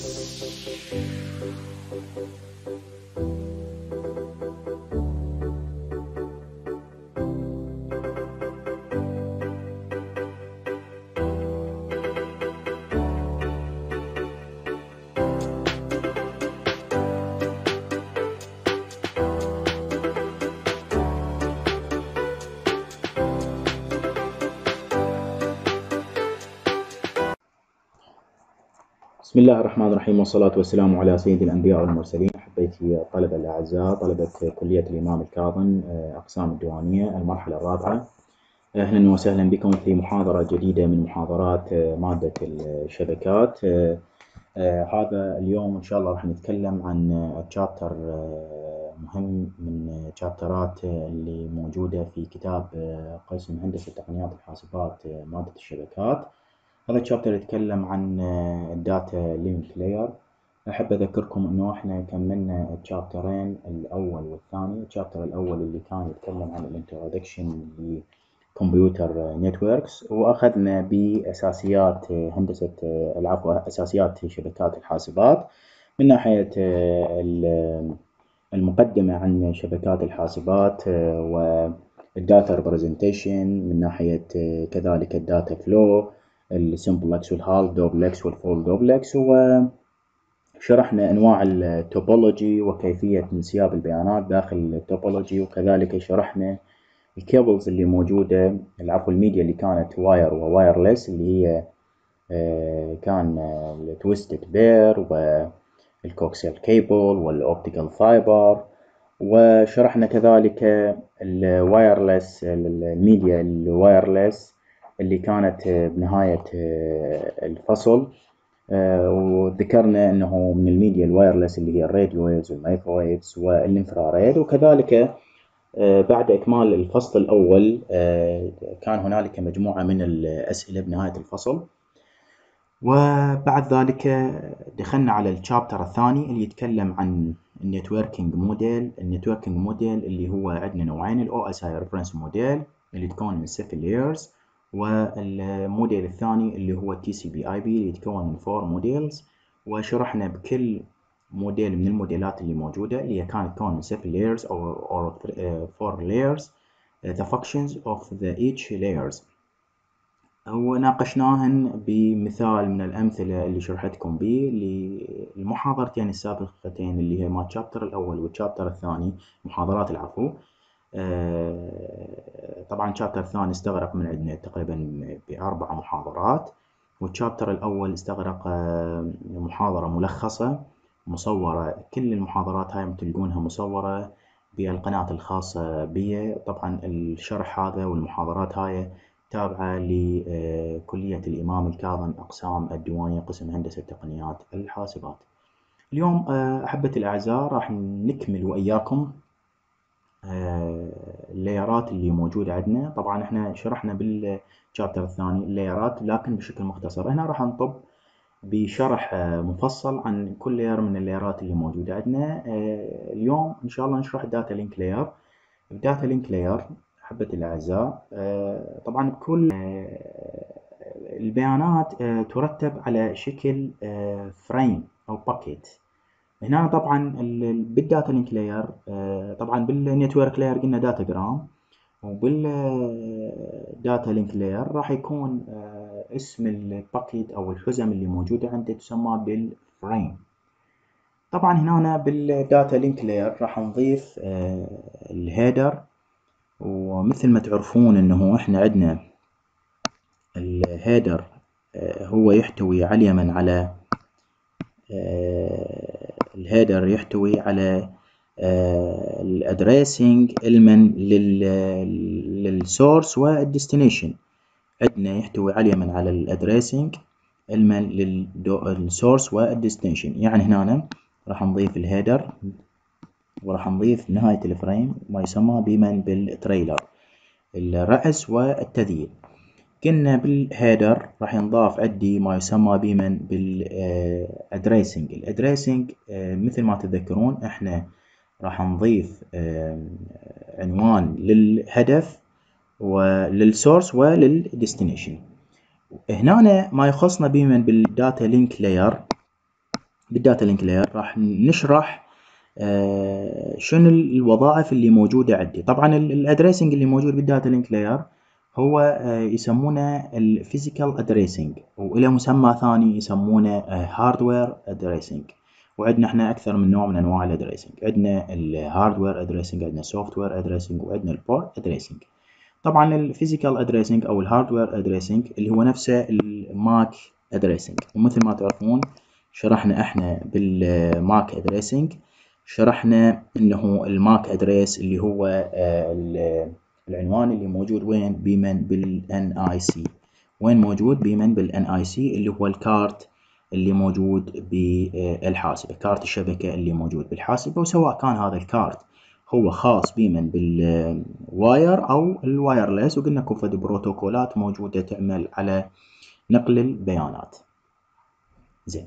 بسم الله الرحمن الرحيم، والصلاة والسلام على سيد الأنبياء والمرسلين. أحبتي الطلبة الأعزاء، طلبة كلية الإمام الكاظم، أقسام الديوانية المرحلة الرابعة. أهلا وسهلا بكم في محاضرة جديدة من محاضرات مادة الشبكات. هذا اليوم إن شاء الله راح نتكلم عن تشابتر مهم من تشابترات اللي موجودة في كتاب قسم هندسة تقنيات الحاسبات مادة الشبكات. هذا الشابتر يتكلم عن الداتا لينك لاير. أحب أذكركم إنه إحنا كملنا الشابترين الأول والثاني. الشابتر الأول اللي كان يتكلم عن الانترودكشن لكمبيوتر نتوركس، وأخذنا بأساسيات هندسة أساسيات شبكات الحاسبات من ناحية المقدمة عن شبكات الحاسبات والداتا ريبريزنتيشن، من ناحية كذلك الداتا فلو، السمبلكس والهالف دوبلكس والفول دوبلكس، وشرحنا انواع التوبولوجي وكيفية انسياب البيانات داخل التوبولوجي، وكذلك شرحنا الكيبلز اللي موجودة، الميديا اللي كانت واير ووايرلس، اللي هي كان التويستد بير والكوكسيال كيبل والاوبتيكال فايبر. وشرحنا كذلك الوايرلس، الميديا الوايرلس اللي كانت بنهاية الفصل، وذكرنا أنه من الميديا الوايرلس اللي هي الراديو ويفز والمايكروويفز والإنفراريد. وكذلك بعد إكمال الفصل الأول كان هنالك مجموعة من الأسئلة بنهاية الفصل. وبعد ذلك دخلنا على الشابتر الثاني اللي يتكلم عن النتوركينج موديل. النتوركينج موديل اللي هو عندنا نوعين: الOSI ريفرنس موديل اللي تكون من 7 layers، والموديل الثاني اللي هو TCP/IP اللي يتكون من 4 موديلز. وشرحنا بكل موديل من الموديلات اللي موجودة اللي كانت تكون من 7 layers or 4 layers the functions of the each layers، وناقشناهن بمثال من الأمثلة اللي شرحتكم به للمحاضرتين السابقتين اللي هي ما الشابتر الأول والشابتر الثاني، محاضرات العفو. طبعا الشابتر الثاني استغرق من عندنا تقريبا ب4 محاضرات، والشابتر الأول استغرق محاضرة ملخصة مصورة. كل المحاضرات هاي تلقونها مصورة بالقناة الخاصة بي. طبعا الشرح هذا والمحاضرات هاي تابعة لكلية الإمام الكاظم أقسام الديوانية قسم هندسة تقنيات الحاسبات. اليوم أحبتي الأعزاء راح نكمل وإياكم اللايرات اللي موجودة عندنا. طبعا احنا شرحنا بالشابتر الثاني اللايرات لكن بشكل مختصر. هنا راح نطب بشرح مفصل عن كل لاير من اللايرات اللي موجودة عندنا. اليوم إن شاء الله نشرح الداتا لينك لاير. الداتا لينك لاير أحبتي الأعزاء طبعا بكل البيانات ترتب على شكل فريم أو باكيت. هنا طبعا بالداتا لينك لاير، طبعا بالنتورك لاير قلنا داتا جرام، وبالداتا لينك لاير راح يكون اسم الباكيت أو الحزم اللي موجودة عنده تسمى بالفريم. طبعا هنا بالداتا لينك لاير راح نضيف الهيدر، ومثل ما تعرفون انه احنا عندنا الهيدر هو يحتوي على اليمن على الهيدر يحتوي على الادريسنج المن للسورس والديستنيشن. عندنا يحتوي على اليمن على الادريسنج المن للسورس والديستنيشن. يعني هنا راح نضيف الهيدر وراح نضيف نهاية الفريم ما يسمى بمن بالتريلر، الرأس والتذييل. قلنا بالهيدر راح ينضاف عندي ما يسمى بمن بالادريسنج. الادريسنج مثل ما تذكرون احنا راح نضيف عنوان للهدف وللسورس وللديستنيشن. هنا ما يخصنا بمن بالداتا لينك لاير بالداتا لينك لاير راح نشرح شنو الوظائف اللي موجودة عندي. طبعا الادريسنج اللي موجود بالداتا لينك لاير هو يسمونه الفيزيكال ادريسنج، والى مسمى ثاني يسمونه هاردوير ادريسنج. وعندنا احنا اكثر من نوع من انواع الادريسنج، عندنا الهاردوير ادريسنج، عندنا السوفت وير ادريسنج، وعندنا البورت ادريسنج. طبعا الفيزيكال ادريسنج او الهاردوير ادريسنج اللي هو نفسه الماك ادريسنج، ومثل ما تعرفون شرحنا احنا بالماك ادريسنج، شرحنا انه الماك ادريس اللي هو العنوان اللي موجود وين بمن بالان اي سي، وين موجود بمن بالان اي سي اللي هو الكارت اللي موجود بالحاسبة، كارت الشبكة اللي موجود بالحاسبة، وسواء كان هذا الكارت هو خاص بمن بالواير او الوايرلس، وقلنا كفة بروتوكولات موجودة تعمل على نقل البيانات. زين،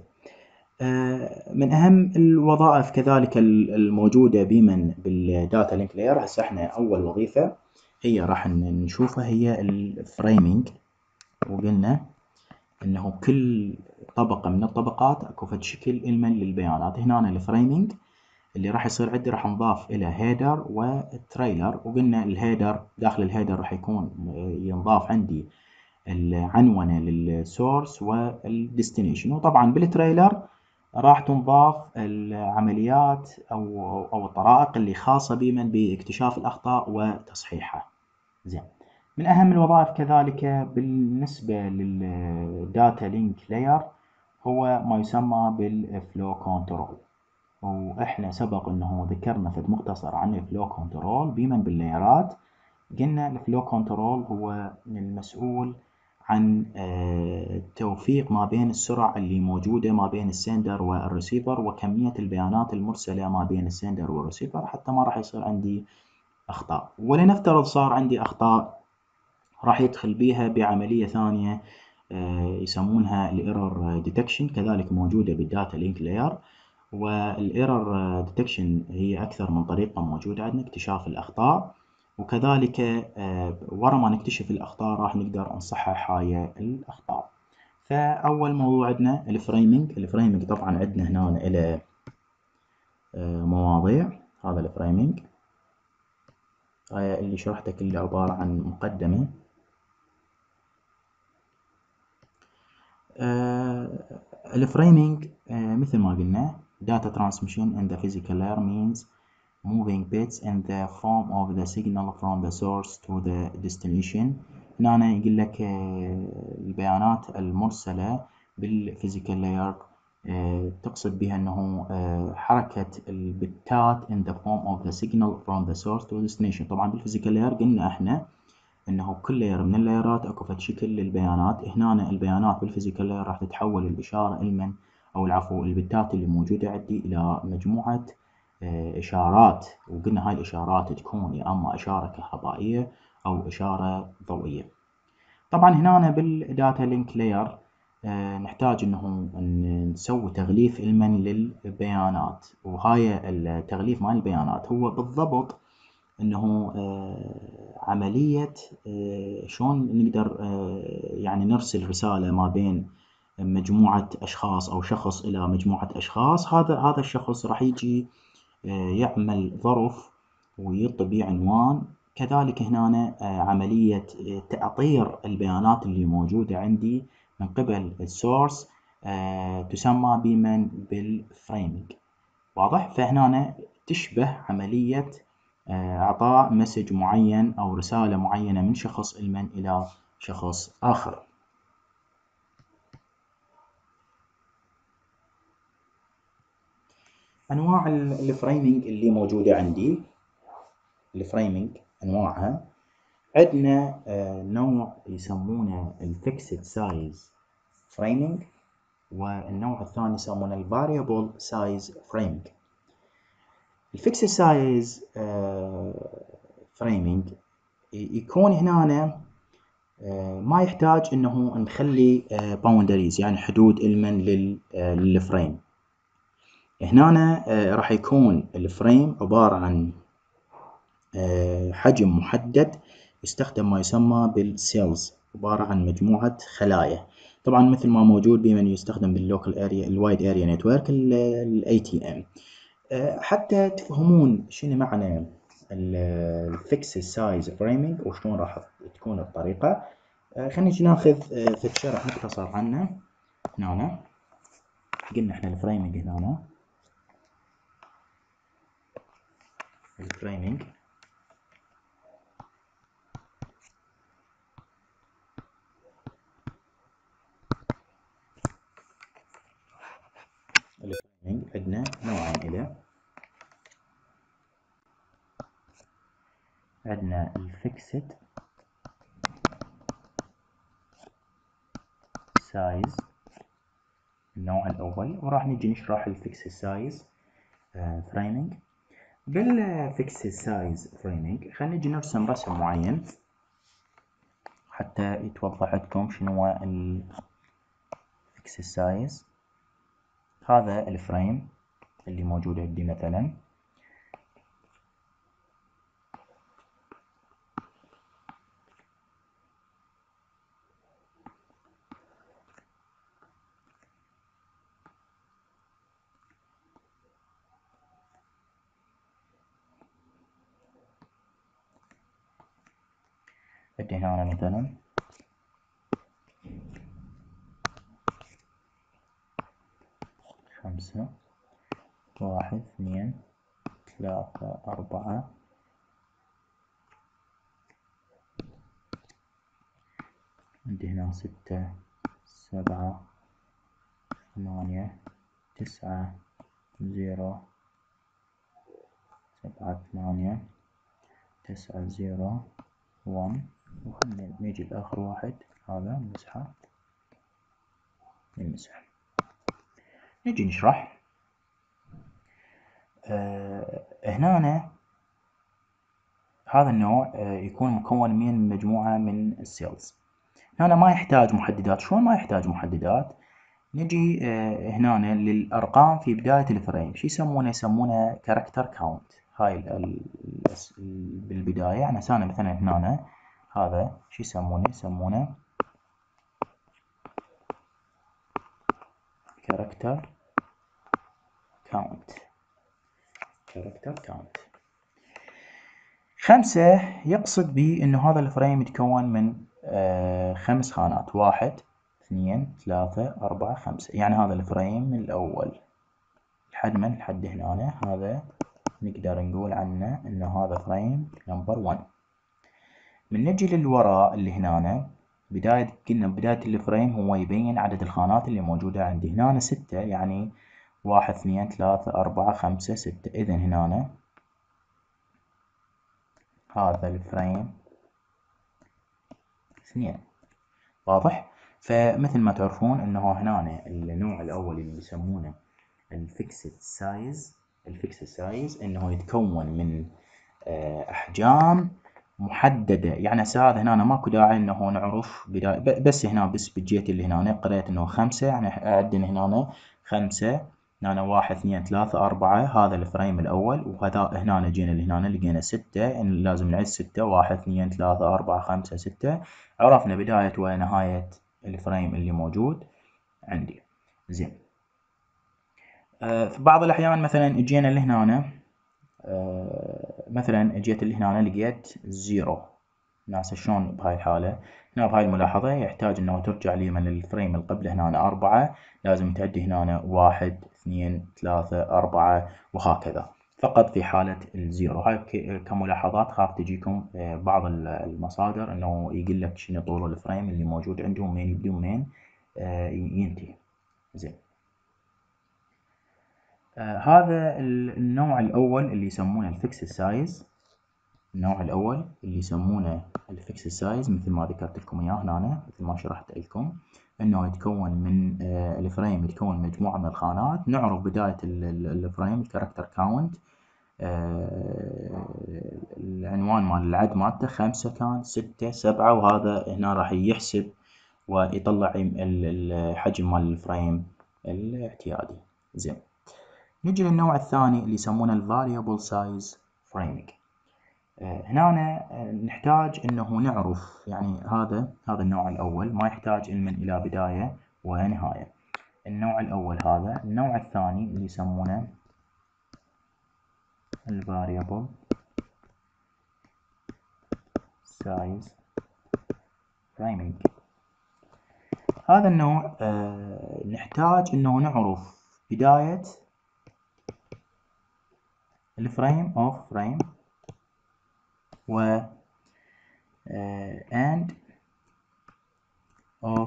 من اهم الوظائف كذلك الموجودة بمن بالداتا لينك لاير، هسه احنا اول وظيفة هي راح نشوفها هي الفريمينج. وقلنا انه كل طبقة من الطبقات اكو فد شكل المن للبيانات. هنا الفريمينج اللي راح يصير عندي راح نضاف الى هيدر وتريلر، وقلنا الهيدر داخل الهيدر راح يكون ينضاف عندي العنونة للسورس والديستنيشن، وطبعا بالتريلر راح تنضاف العمليات او الطرائق اللي خاصة بمن باكتشاف الاخطاء وتصحيحها. زين، من اهم الوظائف كذلك بالنسبة للداتا لينك لاير هو ما يسمى بالفلو كنترول. واحنا سبق انه ذكرنا في مختصر عن الفلو كنترول بمن باللايرات. قلنا الفلو كنترول هو المسؤول عن التوفيق ما بين السرعة اللي موجودة ما بين السندر والريسيفر، وكمية البيانات المرسلة ما بين السندر والريسيفر، حتى ما راح يصير عندي اخطاء. ولنفترض صار عندي اخطاء، راح يدخل بيها بعملية ثانية يسمونها الايرور ديتكشن، كذلك موجودة بالداتا لينك لاير. والايرور ديتكشن هي اكثر من طريقة موجودة عندنا اكتشاف الاخطاء، وكذلك ورا ما نكتشف الاخطاء راح نقدر نصحح هاي الاخطاء. فاول موضوع عندنا الفريمينج. الفريمينج طبعا عندنا هنا الى مواضيع. هذا الفريمينج هاي اللي شرحته كله عبارة عن مقدمة. الفريمينج مثل ما قلنا data transmission in the physical layer means moving bits in the form of the signal from the source to the destination. هنا يقول لك البيانات المرسلة بالفيزيكال لاير تقصد بها انه حركة البتات in the form of the signal from the source to the destination. طبعا بالفيزيكال لاير قلنا احنا انه كل لاير من اللايرات اكو فد شكل للبيانات. هنا البيانات بالفيزيكال لاير راح تتحول الاشارة المن او العفو البتات اللي موجودة عندي الى مجموعة اشارات، وقلنا هاي الاشارات تكون يا اما اشارة كهربائية او اشارة ضوئية. طبعا هنا بالداتا لينك لاير نحتاج انه نسوي تغليف المن للبيانات، وهاي التغليف مال البيانات هو بالضبط انه عملية شلون نقدر يعني نرسل رسالة ما بين مجموعة اشخاص او شخص الى مجموعة اشخاص. هذا الشخص راح يجي يعمل ظرف ويطبي عنوان. كذلك هنا عملية تأطير البيانات اللي موجودة عندي من قبل السورس تسمى بمن بالفريمينج. واضح؟ فهنا تشبه عملية اعطاء مسج معين او رسالة معينة من شخص المن الى شخص اخر. انواع الفريمينج اللي موجودة عندي، الفريمينج انواعها عندنا نوع يسمونه الفيكسد سايز فريمينج، والنوع الثاني يسمونه الفاريبل سايز فريمينج. الفيكسد سايز فريمينج يكون هنا ما يحتاج انه نخلي باوندريز يعني حدود المن للفريم. هنا راح يكون الفريم عبارة عن حجم محدد، يستخدم ما يسمى بالسيلز، عبارة عن مجموعة خلايا. طبعا مثل ما موجود بمن يستخدم باللوكال اريا الوايد اريا نتورك الاي تي ام. حتى تفهمون شنو معنى الفيكس سايز فريمنج وشلون راح تكون الطريقه. خلينا نجي ناخذ في شرح مختصر عنه. هنا قلنا احنا الفريمنج هنا الفريمنج عندنا نوعين إله. عندنا الفيكسد سايز النوع الأول، وراح نجي نشرح الفيكسد سايز فريمنج. بالفيكسد سايز فريمنج خلينا نجي نرسم رسم معين حتى يتوضح عندكم شنو هو الفيكسد سايز. هذا الفريم اللي موجود عندي مثلا، عندي هنا مثلا 5 1 2 3 4 عندي هنا 6 7 8 9 0 7 8 9 0 1. وخلنا نيجي لآخر واحد، هذا نمسحه نمسح. نجي نشرح. هنا هذا النوع يكون مكون من مجموعة من السيلز. هنا ما يحتاج محددات. شلون ما يحتاج محددات؟ نجي هنا للأرقام في بداية الفريم شو يسمونه؟ يسمونه كاركتر كاونت. هاي بالبداية يعني أنا مثلا هنا هذا شو يسمونه؟ يسمونه كاركتر كاونت. كاركتر كاونت 5 يقصد به انه هذا الفريم يتكون من 5 خانات. 1 2 3 4 5. يعني هذا الفريم الأول لحد من؟ لحد هنا. هذا نقدر نقول عنه انه هذا فريم نمبر 1. من نجي للوراء اللي هنا بداية، قلنا بداية الفريم هو يبين عدد الخانات اللي موجودة عندي. هنا 6 يعني 1 2 3 4 5 6. إذن هنا هذا الفريم 2. واضح؟ فمثل ما تعرفون انه هنا النوع الاول اللي يسمونه الفيكسد سايز. الفيكسد سايز انه يتكون من احجام محدده. يعني هسه هذا هنا ماكو داعي انه نعرف بداية، بس هنا بس بجيت اللي هنا قريت انه 5 يعني عندنا هنا 5 هنا 1 2 3 4. هذا الفريم الاول. وهذا هنا جينا لهنا لقينا 6 إن لازم نعد 6 1 2 3 4 5 6. عرفنا بداية ونهاية الفريم اللي موجود عندي. زين. في بعض الأحيان مثلا اجينا لهنا مثلا اجيت لهنا لقيت 0. ناس شلون بهاي الحالة؟ هنا بهاي الملاحظة يحتاج انه ترجع لي من الفريم اللي قبله هنا 4. لازم تعدي هنا 1 2 3 4 وهكذا. فقط في حالة الزيرو. هاي كملاحظات خاف تجيكم بعض المصادر انه يقول لك شنو طول الفريم اللي موجود عندهم، وين يبدي ومين ينتهي. زين. هذا النوع الاول اللي يسمونه الفيكس سايز. النوع الاول اللي يسمونه الفيكس سايز مثل ما ذكرت لكم اياه هنا، مثل ما شرحت لكم انه يتكون من الفريم يتكون مجموعة من الخانات. نعرف بداية الفريم الكاركتر كاونت. العنوان مال العد مالته 5 كان 6 7. وهذا هنا راح يحسب ويطلع الحجم مال الفريم الاعتيادي. زين. نجي للنوع الثاني اللي يسمونه الفاريبل سايز فريمنج. هنا نحتاج انه نعرف، يعني هذا النوع الاول ما يحتاج علما الى بداية ونهاية. النوع الاول هذا. النوع الثاني اللي يسمونه الفاريبل سايز فرايمينج. هذا النوع نحتاج انه نعرف بداية الفريم اوف فريم و end of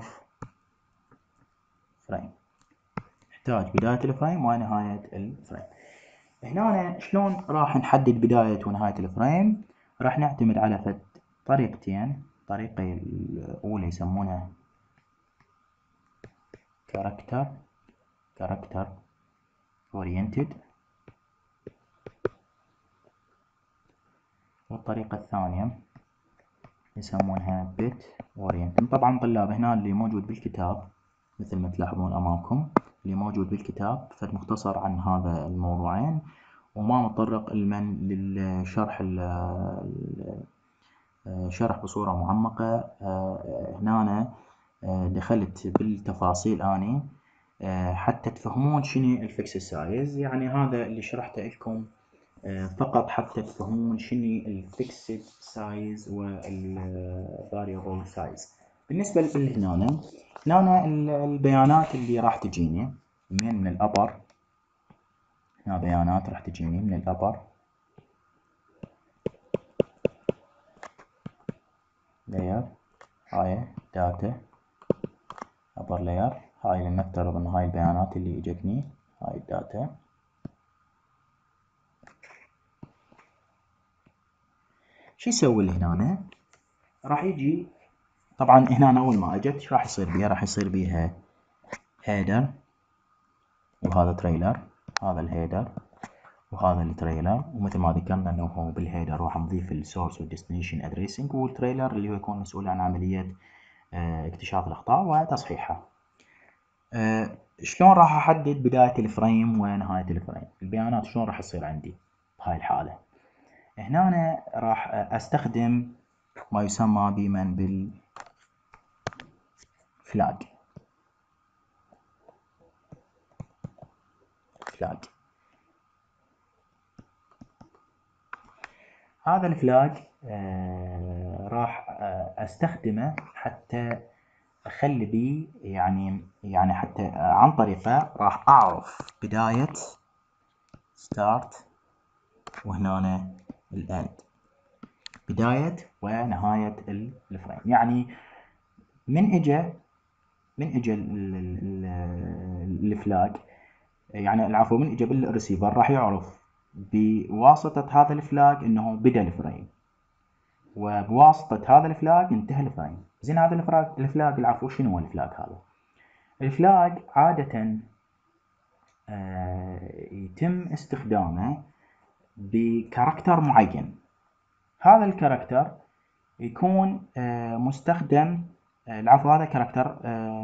frame. نحتاج بداية الفريم ونهاية الفريم. هنا شلون راح نحدد بداية ونهاية الفريم؟ راح نعتمد على طريقتين. الطريقة الأولى يسمونها character oriented، والطريقة الثانية يسمونها bit oriented. طبعا طلاب هنا اللي موجود بالكتاب مثل ما تلاحظون أمامكم، اللي موجود بالكتاب مختصر عن هذا الموضوعين، وما متطرق علما للشرح شرح بصورة معمقة. هنا أنا دخلت بالتفاصيل أني حتى تفهمون شنو الفيكس سايز. يعني هذا اللي شرحته لكم فقط حتى تفهمون شنو الفيكس سايز والفاريبل سايز. بالنسبة هنا البيانات اللي راح تجيني من الأبر. هنا بيانات راح تجيني من الأبر لاير. هاي داتا upper layer. هاي لنفترض ان هاي البيانات اللي اجتني، هاي الداتا. شو يسوي لي هنا؟ راح يجي طبعا هنا اول ما اجت ايش راح يصير بيها؟ راح يصير بيها هيدر، وهذا تريلر. هذا الهيدر وهذا التريلر، ومثل ما ذكرنا انه هو بالهيدر راح نضيف السورس والديستنيشن ادريسنج، والتريلر اللي هو يكون مسؤول عن عملية اكتشاف الاخطاء وتصحيحها. شلون راح احدد بداية الفريم ونهاية الفريم؟ البيانات شلون راح تصير عندي بهاي الحالة؟ هنا أنا راح استخدم ما يسمى بمن بالفلاج. هذا الفلاج راح استخدمه حتى اخلي بيه يعني حتى عن طريقه راح اعرف بداية start وهنا الend، بداية ونهاية الفريم. يعني من اجى الفلاج، يعني العفو، من اجى بالريسيفر راح يعرف بواسطة هذا الفلاج انه بدا الفريم، وبواسطة هذا الفلاج انتهى الفريم. زين هذا الفلاج العفو شنو هو الفلاج هذا؟ الفلاج عادة يتم استخدامه بكاركتر معين. هذا الكاركتر يكون مستخدم، العفو هذا كاركتر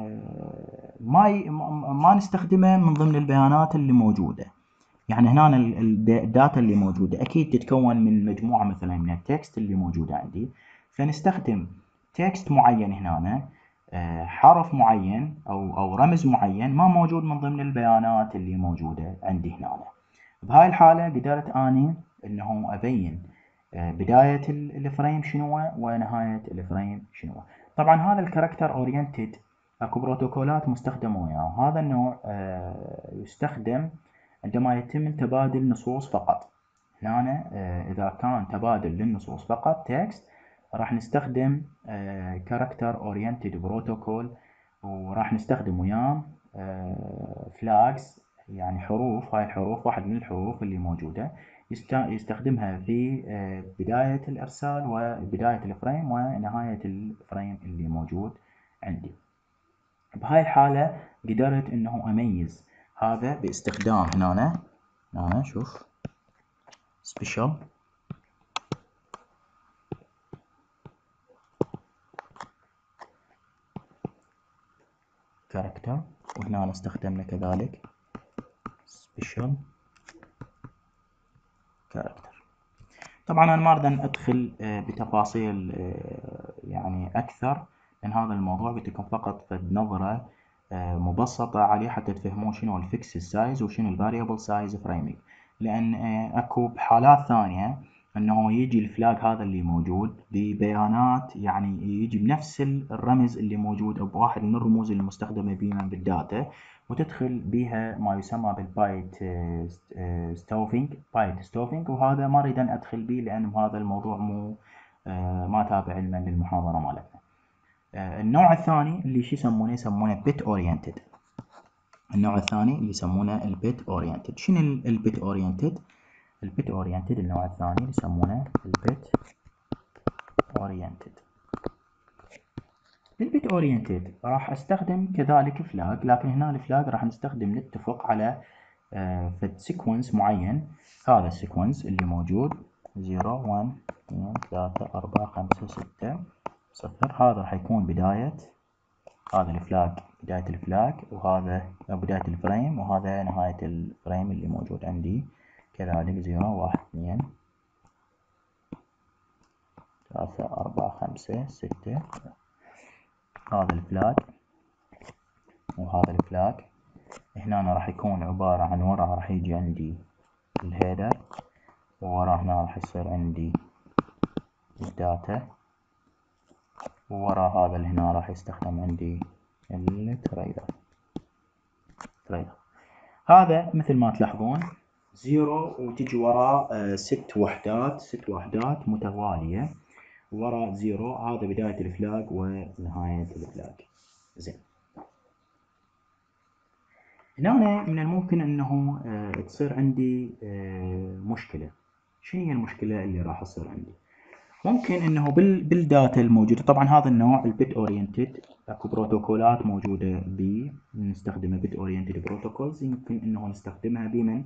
ما نستخدمه من ضمن البيانات اللي موجودة. يعني هنا الداتا اللي موجودة أكيد تتكون من مجموعة مثلا من التكست اللي موجودة عندي، فنستخدم تكست معين هنا، حرف معين أو رمز معين ما موجود من ضمن البيانات اللي موجودة عندي هنا. بهاي الحالة قدرت أني إنه أبين بداية الفريم شنو ونهاية الفريم شنو. طبعا هذا الكاركتر اورينتد اكو بروتوكولات مستخدمة وياه. هذا النوع يستخدم عندما يتم تبادل نصوص فقط. هنا اذا كان تبادل للنصوص فقط تكست راح نستخدم كاركتر اورينتد بروتوكول، وراح نستخدم وياه فلاجز، يعني حروف. هاي الحروف واحد من الحروف اللي موجودة يستخدمها في بداية الإرسال وبداية الفريم ونهاية الفريم اللي موجود عندي. بهاي الحالة قدرت إنه أميز هذا باستخدام هنا شوف special character، وهنا استخدمنا كذلك special character. طبعا أنا ما أريد أن أدخل بتفاصيل يعني أكثر من هذا الموضوع، قلت لكم فقط فد نظرة مبسطة عليه حتى تفهمون شنو الفيكس سايز وشنو الفاريبل سايز فريمينج. لأن أكو بحالات ثانية إنه يجي الفلاج هذا اللي موجود ببيانات، يعني يجي بنفس الرمز اللي موجود أو بواحد من الرموز اللي مستخدمة بيها بالداتا، وتدخل بها ما يسمى بالبايت ستوفينج، وهذا ما أريد أن أدخل به لأن هذا الموضوع مو ما تابع علما للمحاضرة مالتنا. النوع الثاني اللي شو يسمونه بت اورينتد. النوع الثاني اللي يسمونه البت اورينتد. شنو البت اورينتد؟ البت اورينتد النوع الثاني اللي يسمونه البت اورينتد. بالبت اورينتد راح استخدم كذلك فلاج، لكن هنا الفلاج راح نتفق على فد سيكونس معين. هذا السيكونس اللي موجود 0 1 2 3 4 5 6 0، هذا راح يكون بداية هذا الفلاج، بداية الفلاج، وهذا بداية الفريم، وهذا نهاية الفريم اللي موجود عندي كذلك 0 1 2 3 4 5 6. هذا الفلاج وهذا الفلاج. هنا أنا راح يكون عبارة عن ورا راح يجي عندي الهيدر، وورا هنا راح يصير عندي الداتا، وورا هذا اللي هنا راح يستخدم عندي التريلر. هذا مثل ما تلاحظون 0 وتجي وراه 6 وحدات متوالية ورا 0. هذا بداية الفلاج ونهاية الفلاج. زين، هنا من الممكن انه تصير عندي مشكلة. شنو هي المشكلة اللي راح تصير عندي؟ ممكن انه بالداتا الموجودة، طبعا هذا النوع البت اورينتد اكو بروتوكولات موجودة نستخدمها بت اورينتد بروتوكولز، يمكن انه نستخدمها بمن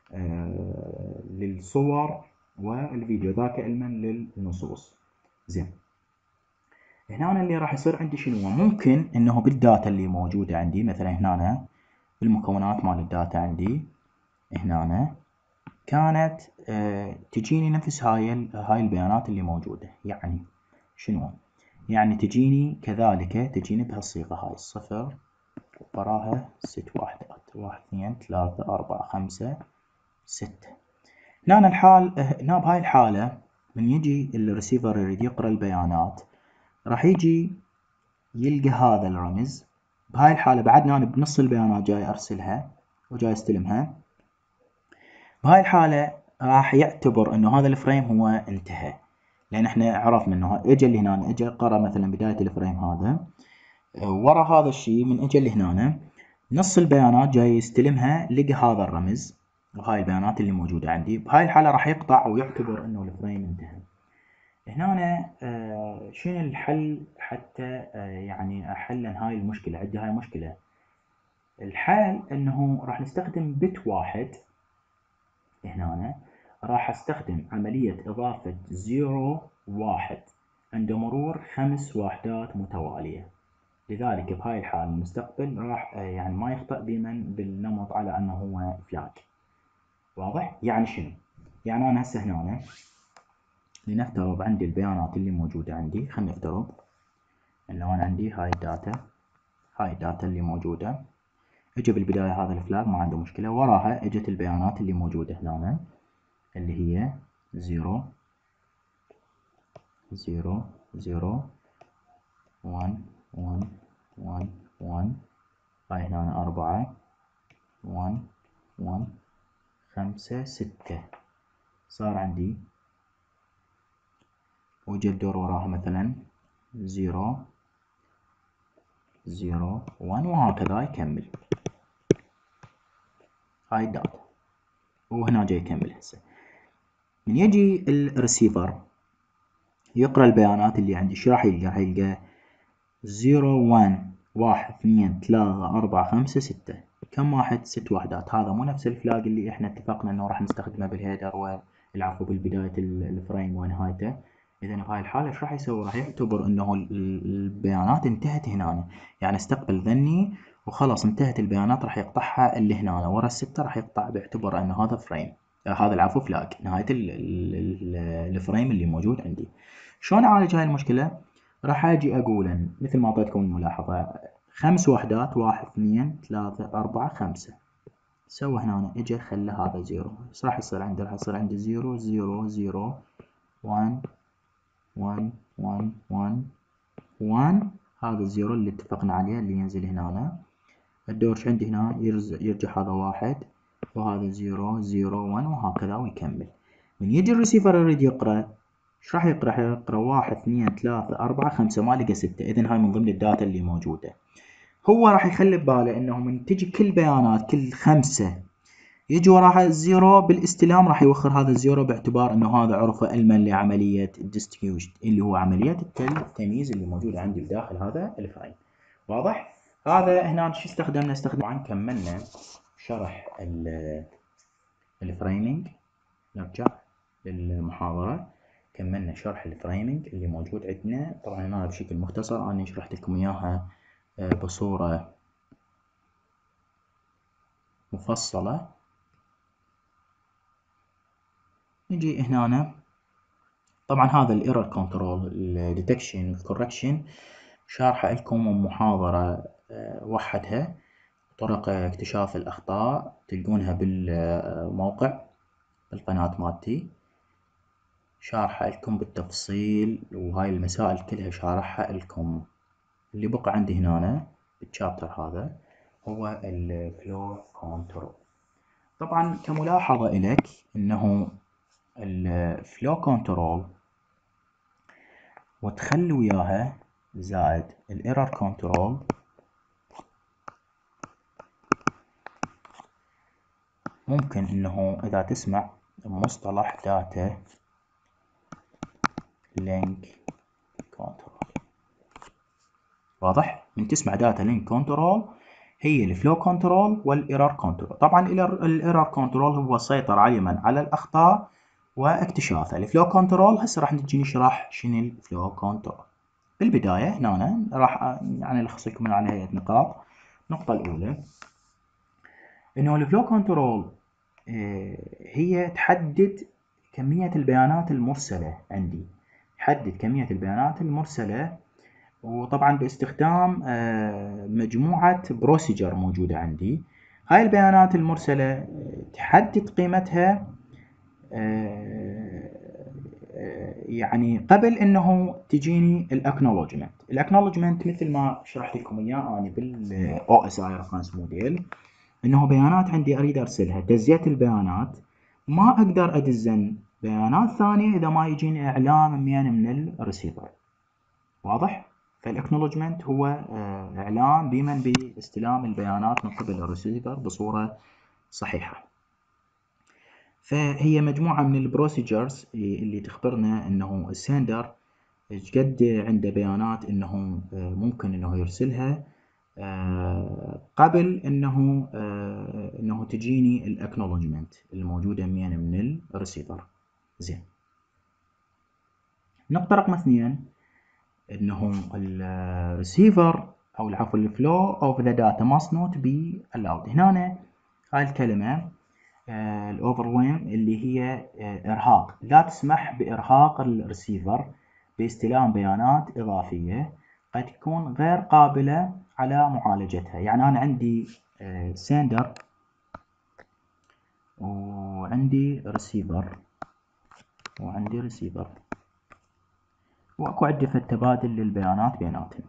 للصور والفيديو، ذاك علما للنصوص. زين، هنا اللي راح يصير عندي شنو؟ ممكن انه بالداتا اللي موجودة عندي، مثلا هنا بالمكونات مال الداتا عندي هنا كانت تجيني نفس هاي البيانات اللي موجودة. يعني شنو؟ يعني تجيني كذلك تجيني بهالصيغة هاي 0 وراها 6 وحدات 1 2 3 4 5 6. هنا هنا بهاي الحالة من يجي الريسيفر يريد يقرأ البيانات راح يجي يلقى هذا الرمز. بهاي الحالة بعدنا أنا بنص البيانات جاي أرسلها وجاي أستلمها. بهاي الحالة راح يعتبر إنه هذا الفريم هو انتهى، لأن إحنا عرفنا إنه إجا اللي هنا إجا قرأ مثلا بداية الفريم هذا، ورا هذا الشيء من إجا اللي هنا نص البيانات جاي يستلمها لقى هذا الرمز وهاي البيانات اللي موجودة عندي. بهاي الحالة راح يقطع ويعتبر إنه الفريم انتهى. هنا شنو الحل حتى يعني أحل هاي المشكلة؟ عندي هاي مشكلة. الحل إنه راح نستخدم بت واحد. هنا راح استخدم عملية إضافة 0 1 عند مرور 5 وحدات متوالية. لذلك بهاي الحالة المستقبل راح يعني ما يخطأ بمن بالنمط على أنه هو فلاج. واضح؟ يعني شنو؟ يعني أنا هسه هنا لنفترض عندي البيانات اللي موجودة عندي. خلينا نفترض إنه أنا عندي هاي الداتا اللي موجودة. اجى بالبداية هذا الفلاج ما عنده مشكلة، وراها اجت البيانات اللي موجودة هنا اللي هي 0 0 0 1 1 1 1. هاي هنا 4 1 1 5 6. صار عندي وجا الدور وراها مثلا 0 0 1 وهكذا يكمل. هاي الداتا وهنا جاي يكمل. هسه من يجي الريسيفر يقرأ البيانات اللي عندي شو راح يلقى؟ راح يلقى 0 1 1 2 3 4 5 6. كم واحد؟ 6 وحدات. هذا مو نفس الفلاج اللي احنا اتفقنا انه راح نستخدمه بالهيدر والعفو بالبداية الفريم ونهايته. اذا بهاي الحالة ايش راح يسوي؟ راح يعتبر انه البيانات انتهت هنا، يعني استقبل ذني وخلاص انتهت البيانات، راح يقطعها اللي هنا ورا الستة، راح يقطع باعتبار انه هذا فريم. هذا العفو فلاج نهاية الفريم اللي موجود عندي. شلون اعالج هاي المشكلة؟ راح اجي اقول مثل ما اعطيتكم الملاحظة 5 وحدات، 1 2 3 4 5. سوى هنا اجى خلى هذا 0. ايش راح يصير عندي؟ راح يصير عندي 0 0 0 1 1 1 1 1. هذا الزيرو اللي اتفقنا عليه اللي ينزل هنا. الدورش عندي هنا يرجع هذا 1 وهذا 0 0 1 وهكذا ويكمل. من يجي الريسيفر يريد يقرأ، ايش راح يقرأ؟ يقرأ 1 2 3 4 5، ما لقى 6. اذا هاي من ضمن الداتا اللي موجودة. هو راح يخلي بباله انه من تجي كل بيانات كل 5 يجي وراها الزيرو بالاستلام، راح يوخر هذا الزيرو باعتبار انه هذا عرفه المن لعملية الديستريبيوشن اللي هو عملية التمييز اللي موجودة عندي بداخل هذا الفريم. واضح؟ هذا هنا شو استخدمنا؟ طبعا كملنا شرح الفريمينج. نرجع للمحاضرة. كملنا شرح الفريمينج اللي موجود عندنا. طبعا هنا بشكل مختصر انا شرحت لكم اياها بصورة مفصلة. نجي هنا طبعا هذا الايرور كنترول الديتكشن الكوركشن شارحه لكم محاضرة وحدها. طرق اكتشاف الاخطاء تلقونها بالموقع بالقناة مالتي، شارحه لكم بالتفصيل، وهاي المسائل كلها شارحها لكم. اللي بقى عندي هنا بالشابتر هذا هو الفلو كنترول. طبعا كملاحظة إلك انه الفلو كنترول وتخلي وياها زائد الايرور كنترول ممكن انه اذا تسمع مصطلح داتا لينك كنترول. واضح؟ من تسمع داتا لينك كنترول هي الفلو كنترول والايرور كنترول. طبعا الايرور كنترول هو السيطرة على الاخطاء واكتشافها. الفلو كنترول هسه راح نجي نشرح شنو الفلو كنترول. بالبداية هنا راح يعني الخص لكم على هيئة نقاط. النقطة الأولى إنه الفلو كنترول هي تحدد كمية البيانات المرسلة عندي. تحدد كمية البيانات المرسلة، وطبعا باستخدام مجموعة بروسيجر موجودة عندي. هاي البيانات المرسلة تحدد قيمتها يعني قبل انه تجيني الاكنولجمنت مثل ما شرحت لكم اياه انا بالاو اس اي ريفرنس موديل، انه بيانات عندي اريد ارسلها. دزيت البيانات ما اقدر ادزن بيانات ثانية اذا ما يجيني اعلان من الريسيفر. واضح؟ فالاكنولجمنت هو اعلان بمن باستلام البيانات من قبل الريسيفر بصورة صحيحة. فهي مجموعة من البروسيجرز اللي تخبرنا انه السندر ايش قد عنده بيانات انه ممكن انه يرسلها قبل انه تجيني الاكنولجمنت الموجودة من الريسيفر. زين. نقطة رقم 2 انه الريسيفر او العفو الفلو اوف ذا داتا must not be allowed. هنا هاي الكلمة الاوفرويم اللي هي ارهاق. لا تسمح بارهاق الريسيفر باستلام بيانات اضافية قد تكون غير قابلة على معالجتها. يعني انا عندي سندر وعندي ريسيفر واكو عندي تبادل للبيانات بيناتهم.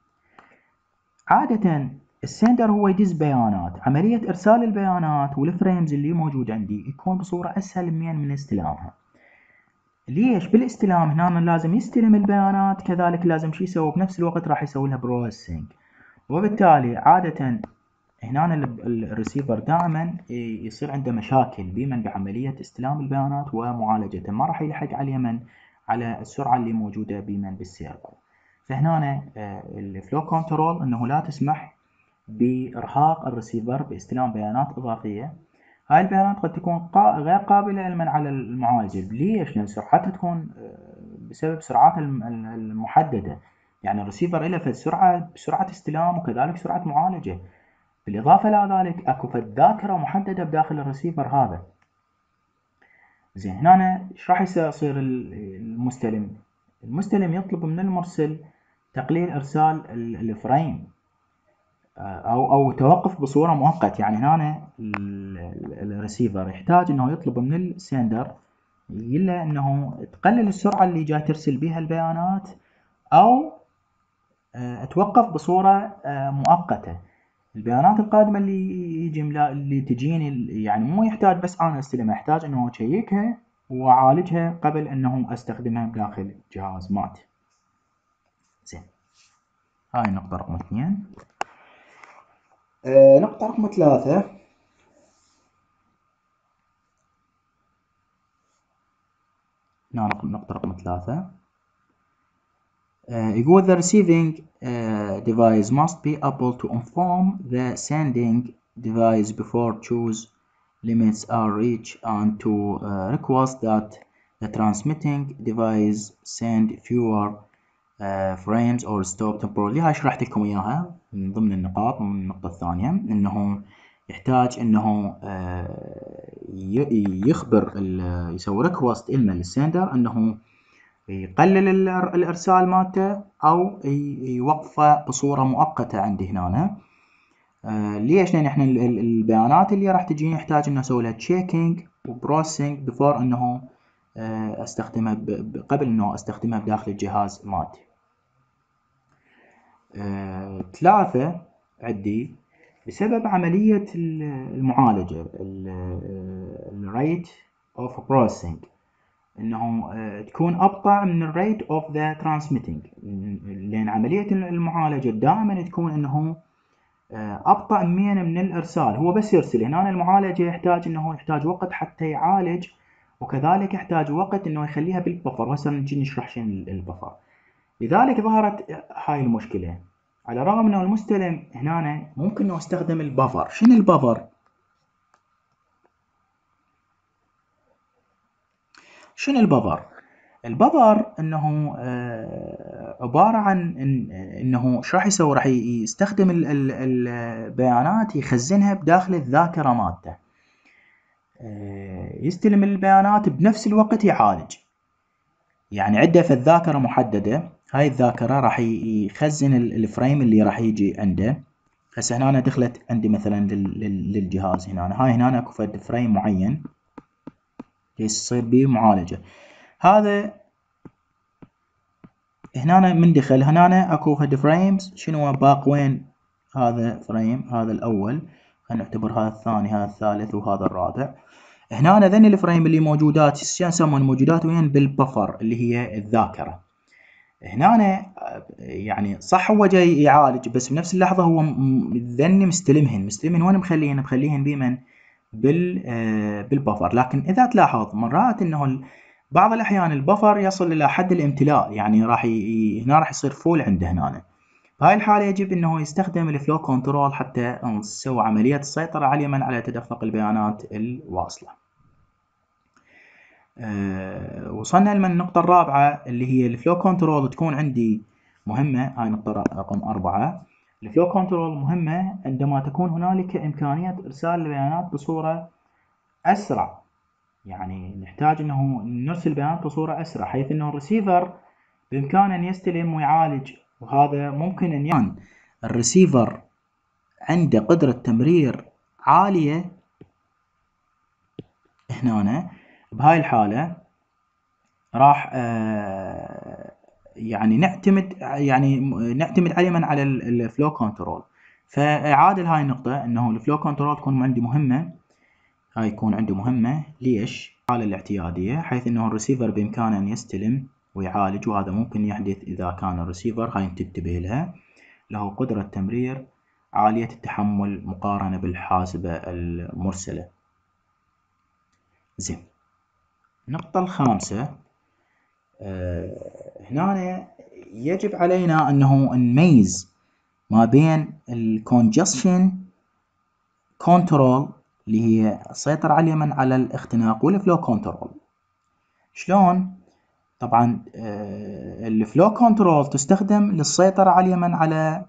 عادة السندر هو يدز بيانات. عملية ارسال البيانات والفريمز اللي موجود عندي يكون بصورة اسهل من استلامها. ليش؟ بالاستلام هنا لازم يستلم البيانات، كذلك لازم شو يسوي بنفس الوقت؟ راح يسوي لها بروسيسنج. وبالتالي عادة هنا الريسيفر دائما يصير عنده مشاكل بمن بعملية استلام البيانات ومعالجتها. ما راح يلحق على السرعة اللي موجودة بمن بالسيرفر. فهنا الفلو كنترول انه لا تسمح بارهاق الريسيفر باستلام بيانات اضافية. هاي البيانات قد تكون غير قابلة علما على المعالجة. ليش؟ لأن سرعتها تكون بسبب سرعات المحددة. يعني الريسيفر له سرعة استلام وكذلك سرعة معالجة. بالإضافة إلى ذلك أكو ذاكرة محددة بداخل الريسيفر هذا. زين هنا ايش راح يصير المستلم يطلب من المرسل تقليل ارسال الفريم او توقف بصورة مؤقتة. يعني هنا الريسيفر يحتاج انه يطلب من السندر يقول له انه تقلل السرعة اللي جاي ترسل بها البيانات او توقف بصورة مؤقتة. البيانات القادمة اللي تجيني يعني مو يحتاج بس انا استلمها، يحتاج انه اشيكها واعالجها قبل انه استخدمها بداخل جهاز مالتي. زين هاي النقطة رقم 2. نقطة رقم 3 نقطة رقم 3 يقول the receiving device must be able to inform the sending device before choose limits are reached and to request that the transmitting device send fewer frames or stop temporarily. هاي شرحت لكم اياها من ضمن النقاط. من النقطة الثانية انه يحتاج انه يخبر يسوي ريكوست إلنا للسندر انه يقلل الارسال مالته او يوقفه بصورة مؤقتة عندي هنا. ليش؟ لان احنا البيانات اللي راح تجيني يحتاج انه اسوي لها تشيكينج وبروسيسنج بفور انه استخدمها قبل انه استخدمها بداخل الجهاز مالتي. 3 عندي بسبب عملية المعالجة الريت اوف بروسيسنج انه تكون ابطأ من الريت اوف ذا ترانسميتنج، لان عملية المعالجة دائما تكون انه ابطأ من الارسال. هو بس يرسل، هنا المعالجة يحتاج وقت حتى يعالج، وكذلك يحتاج وقت انه يخليها بالبفر. وهسه نجي نشرح شنو البفر. لذلك ظهرت هاي المشكلة، على الرغم انه المستلم هنا ممكن انه يستخدم البفر. شنو البفر؟ شنو البفر؟ البفر انه عبارة عن انه شو راح يسوي؟ راح يستخدم البيانات يخزنها بداخل الذاكرة مالته. يستلم البيانات بنفس الوقت يعالج. يعني عنده في الذاكرة محددة، هاي الذاكرة راح يخزن الفريم اللي راح يجي عنده. هسه هنا دخلت عندي مثلا للجهاز هنا، هاي هنا اكو فد فريم معين يصير بيه معالجة. هذا هنا من دخل هنا اكو فد فريمز، شنو باق وين؟ هذا فريم، هذا الاول، خلينا نعتبر هذا الثاني، هذا الثالث، وهذا الرابع. هنا ذن الفريم اللي موجودات شو يسمون؟ موجودات وين؟ بالبفر اللي هي الذاكرة. هنا يعني صح هو جاي يعالج، بس بنفس اللحظة هو ذني مستلمهن وين مخليهن بمن؟ بالبفر. لكن إذا تلاحظ مرات إنه بعض الأحيان البفر يصل إلى حد الامتلاء، يعني هنا راح يصير فول عنده هنا. بهاي الحالة يجب إنه يستخدم الفلو كنترول حتى نسوي عملية السيطرة على اليمن على تدفق البيانات الواصلة. وصلنا من النقطة الرابعة اللي هي الفلو كنترول تكون عندي مهمة. هاي نقطة رقم 4. الفلو كنترول مهمة عندما تكون هنالك إمكانية إرسال البيانات بصورة أسرع. يعني نحتاج إنه نرسل البيانات بصورة أسرع، حيث إنه الريسيفر بإمكانه أن يستلم ويعالج. وهذا ممكن أن يعني الريسيفر عنده قدرة تمرير عالية. هنا بهاي الحالة راح يعني نعتمد عليه على الفلو كنترول. فاعادل هاي النقطة انه الفلو كنترول تكون عندي مهمة. هاي يكون عندي مهمة ليش؟ الحالة الاعتيادية، حيث انه الريسيفر بامكانه ان يستلم ويعالج، وهذا ممكن يحدث اذا كان الريسيفر، هاي تنتبه لها، له قدرة تمرير عالية التحمل مقارنة بالحاسبة المرسلة. زين النقطة الخامسة، هنا يجب علينا انه نميز ما بين الكونجستشن كنترول اللي هي السيطرة على اليمن على الاختناق، والفلو كنترول. شلون؟ طبعا الفلو كنترول تستخدم للسيطرة على اليمن على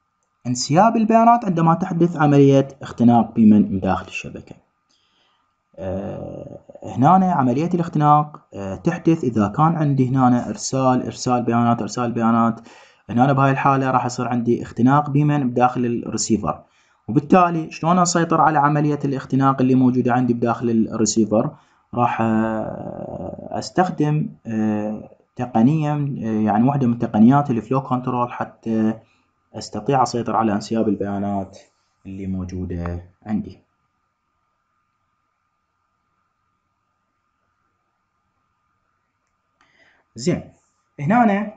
انسياب البيانات عندما تحدث عملية اختناق بمن داخل الشبكة. هنا عملية الاختناق تحدث إذا كان عندي هنا إرسال بيانات. هنا بهاي الحالة راح يصير عندي اختناق بمن بداخل الريسيفر، وبالتالي شلون أسيطر على عملية الاختناق اللي موجودة عندي بداخل الريسيفر؟ راح أستخدم تقنية، يعني واحدة من تقنيات الفلو كنترول، حتى أستطيع أسيطر على انسياب البيانات اللي موجودة عندي. زين، هنا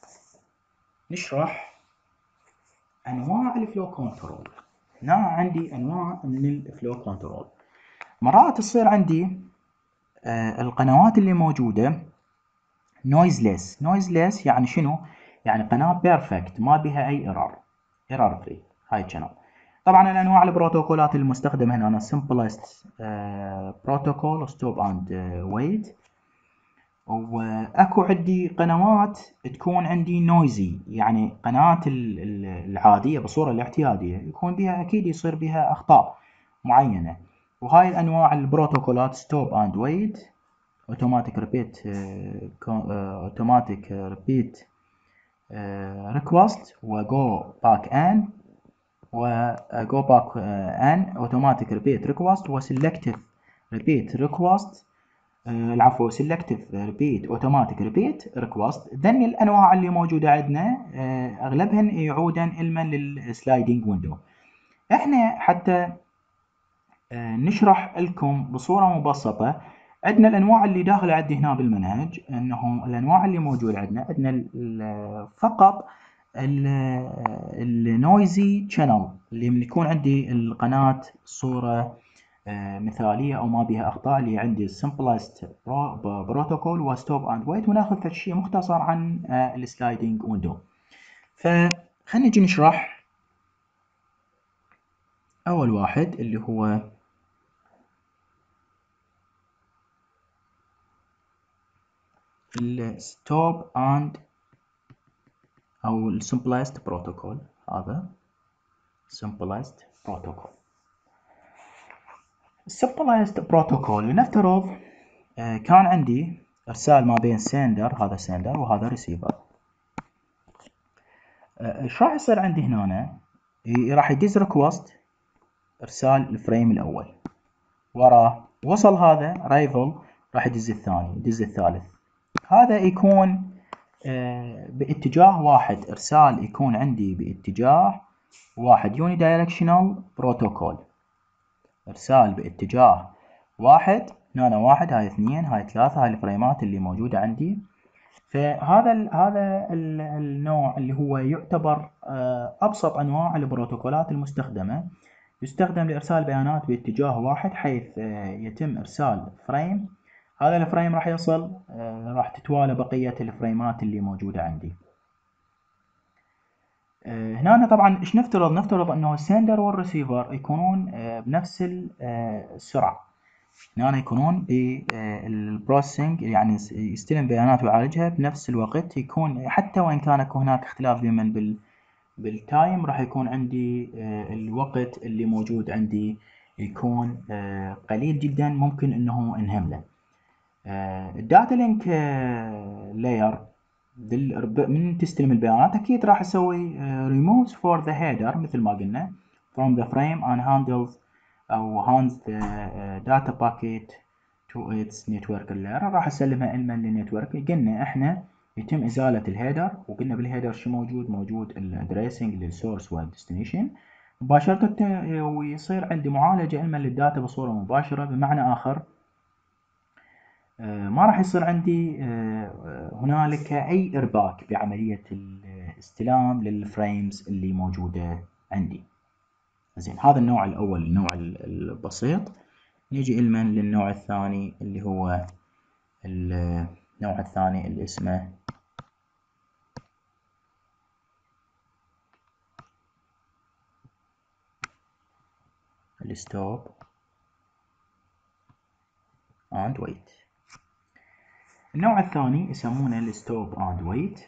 نشرح انواع الفلو كنترول. هنا عندي انواع من الفلو كنترول. مرات تصير عندي القنوات اللي موجودة نويزليس يعني شنو؟ يعني قناة بيرفكت ما بها اي ايرور فري، هاي الشانل. طبعا الانواع البروتوكولات المستخدمة هنا simplest بروتوكول ستوب اند ويت، واكو عندي قنوات تكون عندي نويزي، يعني قناة العادية بصورة الاعتيادية يكون بها اكيد يصير بها اخطاء معينة. وهاي الانواع البروتوكولات ستوب اند ويت، اوتوماتيك ريبيت ريكوست، وجو باك ان، وجو باك ان اوتوماتيك ريبيت ريكوست، وسلكتيف ريبيت ريكوست، العفو selective repeat automatic repeat request. ذن الانواع اللي موجودة عندنا اغلبهن يعودن علما للسلايدنج ويندو. احنا حتى نشرح لكم بصورة مبسطة، عندنا الانواع اللي داخلة عندي هنا بالمنهج، انه الانواع اللي موجودة عندنا فقط النويزي شانل اللي من يكون عندي القناة صورة مثالية او ما بها اخطاء، اللي عندي simplest بروتوكول وستوب اند ويت، وناخذ شيء مختصر عن السلايدنج ويندو. فخلينا نجي نشرح اول واحد اللي هو الستوب اند او السمبلست بروتوكول. هذا simplest بروتوكول. السمبلست بروتوكول لنفترض كان عندي ارسال ما بين سندر، هذا سندر وهذا ريسيفر. ايش راح يصير عندي هنا؟ راح يدز ريكوست ارسال الفريم الاول، وراه وصل هذا رايفل راح يدز الثاني، يدز الثالث. هذا يكون باتجاه واحد، ارسال يكون عندي باتجاه واحد، يوني دايركشنال بروتوكول، ارسال باتجاه واحد. هنا واحد، هاي اثنين، هاي ثلاثة، هاي الفريمات اللي موجودة عندي. فهذا النوع اللي هو يعتبر أبسط أنواع البروتوكولات المستخدمة، يستخدم لإرسال بيانات باتجاه واحد، حيث يتم إرسال فريم. هذا الفريم راح يصل، راح تتوالى بقية الفريمات اللي موجودة عندي. هنا طبعا ايش نفترض انه السندر والريسيفر يكونون بنفس السرعة. هنا يكونون بالبروسيسنج، يعني يستلم بيانات ويعالجها بنفس الوقت، يكون حتى وان كان هناك اختلاف بمن بالتايم، راح يكون عندي الوقت اللي موجود عندي يكون قليل جدا، ممكن انه انهمله. الداتا لينك لاير من تستلم البيانات اكيد راح اسوي removes for the header مثل ما قلنا from the frame and handles او hands the data packet to its network layer. راح اسلمها علما للنتورك. قلنا احنا يتم ازالة الهيدر، وقلنا بالهيدر شو موجود الادريسنج للسورس والديستنيشن مباشرة، ويصير عندي معالجة علما للداتا بصورة مباشرة. بمعنى اخر ما راح يصير عندي هنالك اي ارباك بعملية الاستلام للفريمز اللي موجودة عندي. زين، هذا النوع الاول، النوع البسيط. نيجي علما للنوع الثاني اللي هو النوع الثاني اللي اسمه الستوب اند ويت. النوع الثاني يسمونه الستوب اند ويت.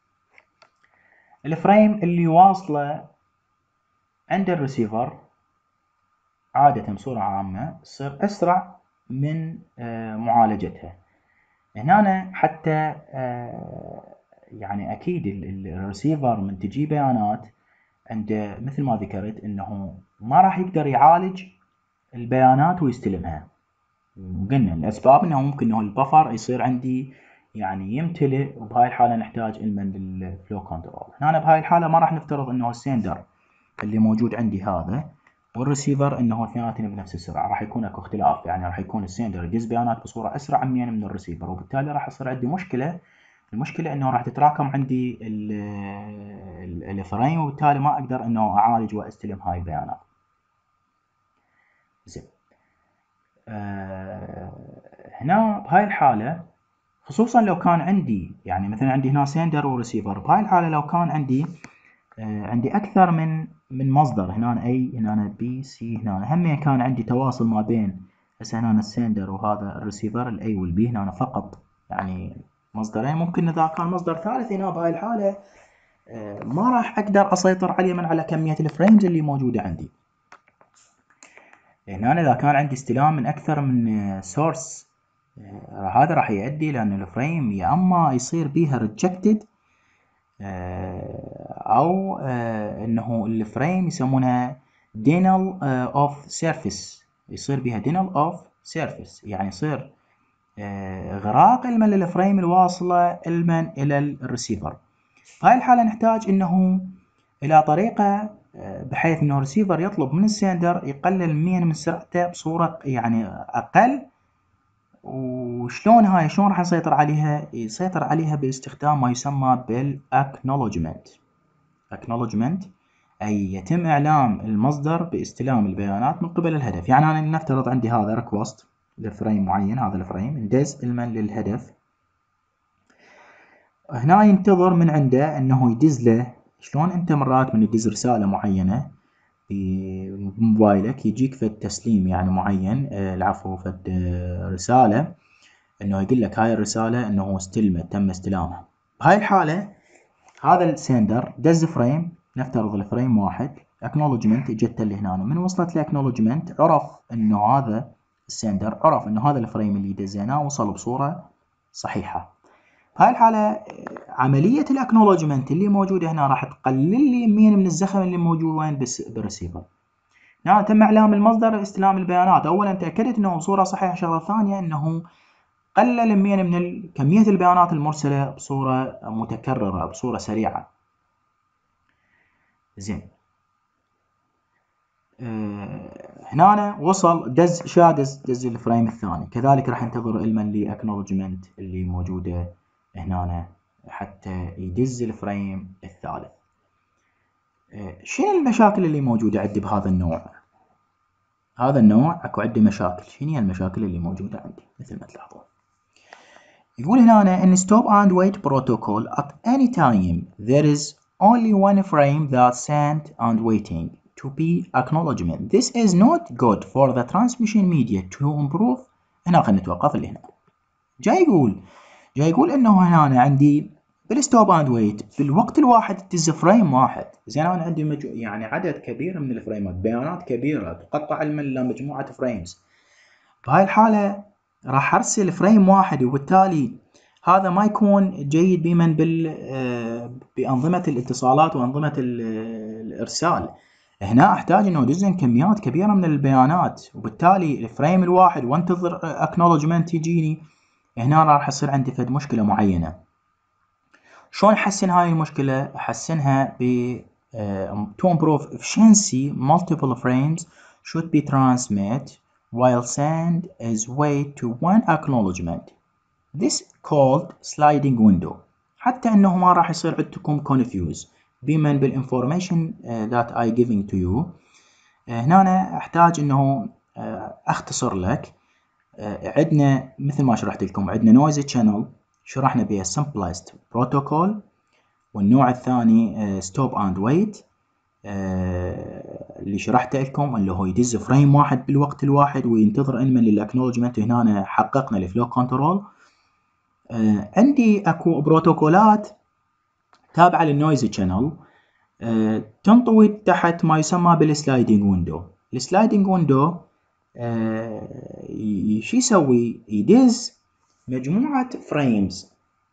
الفريم اللي واصله عند الريسيفر عادة بصورة عامة تصير أسرع من معالجتها. هنا حتى يعني أكيد الرسيفر من تجي بيانات عنده مثل ما ذكرت إنه ما راح يقدر يعالج البيانات ويستلمها. قلنا الأسباب إنه ممكن إنه البفر يصير عندي يعني يمتلئ، وبهاي الحالة نحتاج علما للفلو كنترول. هنا بهاي الحالة ما راح نفترض إنه السندر اللي موجود عندي هذا والرسيفر إنه اثنيناتهم بنفس السرعة، راح يكون اكو اختلاف، يعني راح يكون السندر يدز بيانات بصورة أسرع من الرسيفر، وبالتالي راح يصير عندي مشكلة. المشكلة إنه راح تتراكم عندي الفريم، وبالتالي ما أقدر إنه أعالج وأستلم هاي البيانات. زين. هنا بهاي الحالة خصوصا لو كان عندي يعني مثلا عندي هنا سندر ورسيفر، بهاي الحالة لو كان عندي أكثر من مصدر، هنا A هنا B C هنا هم كان عندي تواصل ما بين هسه هنا السندر وهذا الرسيفر ال A وال B هنا فقط يعني مصدرين. ممكن إذا كان مصدر ثالث هنا بهاي الحالة ما راح أقدر أسيطر عليه من على كمية الفريمز اللي موجودة عندي. هنا إذا كان عندي استلام من أكثر من سورس هذا راح يؤدي لأن الفريم يا أما يصير بيها rejected أو إنه الفريم يسمونها denial of surface، يصير بيها denial of surface يعني يصير إغراق للفريم الواصلة إلى الرسيفر. بهاي الحالة نحتاج إنه إلى طريقة بحيث إنه الرسيفر يطلب من السندر يقلل من سرعته بصورة يعني أقل. وشلون هاي شلون راح يسيطر عليها؟ يسيطر عليها باستخدام ما يسمى بالاكنولجمنت. acknowledgement أي يتم إعلام المصدر باستلام البيانات من قبل الهدف. يعني أنا لنفترض عندي هذا request لفريم معين، هذا الفريم ندز المن للهدف، هنا ينتظر من عنده انه يدز له. شلون انت مرات من تدز رسالة معينة بموبايلك يجيك فد تسليم يعني معين، العفو فد رسالة انه يقول لك هاي الرسالة انه استلمت تم استلامها. بهاي الحالة هذا السندر دز فريم، نفترض الفريم واحد acknowledgement اجت اللي هنا، من وصلت له acknowledgement عرف انه هذا السندر عرف انه هذا الفريم اللي دزيناه وصل بصورة صحيحة. هاي الحالة عملية الاكنولجمنت اللي موجودة هنا راح تقلل لي من الزخم اللي موجود وين بالرسيفر. هنا تم اعلام المصدر استلام البيانات، اولا تأكدت انه بصورة صحيحة. شغلة ثانية انه قلل من كمية البيانات المرسلة بصورة متكررة بصورة سريعة. زين. هنا وصل دز الفريم الثاني، كذلك راح ينتظر علما لاكنولجمنت اللي موجودة هنا حتى يدز الفريم الثالث. شنو المشاكل اللي موجودة عندي بهذا النوع؟ هذا النوع اكو عندي مشاكل. شنو هي المشاكل اللي موجودة عندي؟ مثل ما تلاحظون يقول هنا in stop and wait protocol at any time there is only one frame that's sent and waiting to be acknowledgement. This is not good for the transmission media to improve. هنا خلينا نتوقف اللي هنا. جاي يقول انه هنا عندي بالستوب اند ويت بالوقت الواحد تدز فريم واحد. زين انا عندي يعني عدد كبير من الفريمات، بيانات كبيرة تقطع لمجموعة فريمز. بهاي الحالة راح ارسل فريم واحد، وبالتالي هذا ما يكون جيد بمن بأنظمة الاتصالات وأنظمة الإرسال. هنا احتاج انه ادزن كميات كبيرة من البيانات، وبالتالي الفريم الواحد وانتظر acknowledgement يجيني. هنا راح يصير عندي فد مشكلة معينة. شلون احسن هاي المشكلة؟ احسنها ب to improve efficiency multiple frames should be transmit while send is wait to one acknowledgement. This called sliding window. حتى انه ما راح يصير عندكم confuse بمن بالinformation that I giving to you. هنا أنا احتاج انه اختصر لك. عندنا مثل ما شرحت لكم عندنا noisy channel شرحنا بها simplest protocol، والنوع الثاني stop and wait اللي شرحته لكم اللي هو يدز فريم واحد بالوقت الواحد وينتظر علما للاكنولجمنت. هنا حققنا الفلو كنترول. عندي اكو بروتوكولات تابعة للنويزي channel تنطوي تحت ما يسمى بالسلايدنج ويندو. السلايدنج ويندو شو يسوي؟ يدز مجموعة فريمز